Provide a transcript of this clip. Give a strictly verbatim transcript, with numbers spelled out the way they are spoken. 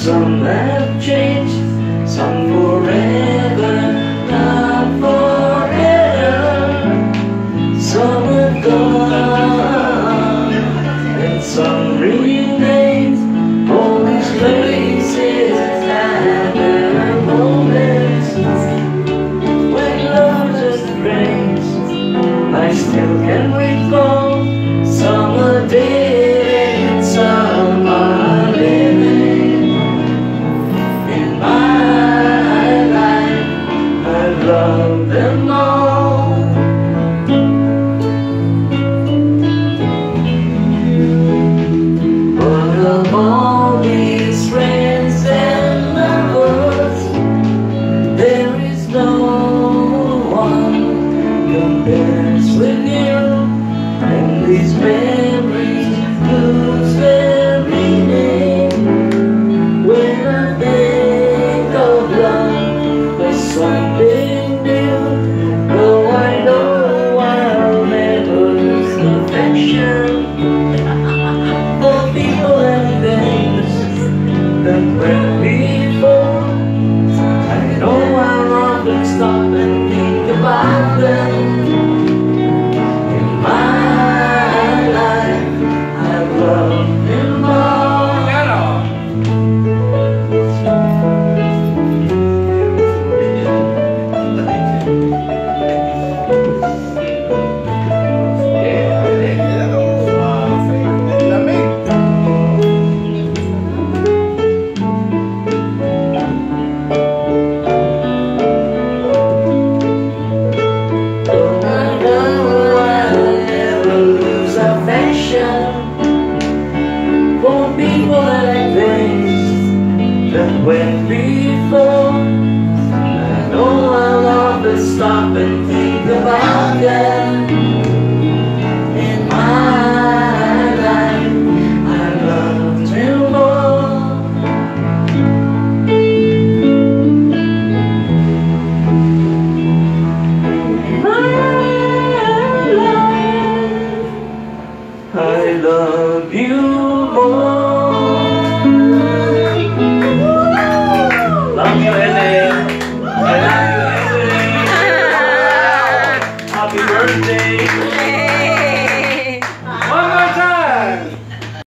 some have changed, some forever, not forever. Some have gone, and some remain. All these places had their moments when love just rains. I still can recall some are dead and some are living. In my life, I love them all. But of all these friends and lovers, there is no one compares with you. And these memories lose their meaning when I think of love. There's something new, though I know I'll never lose affection for people and things that went before. I know I'll often stop and think about them. In my life, I love them all. For people and things that went before, I know I'll often stop and think about them. In my life, I loved you more. In my life, I love you.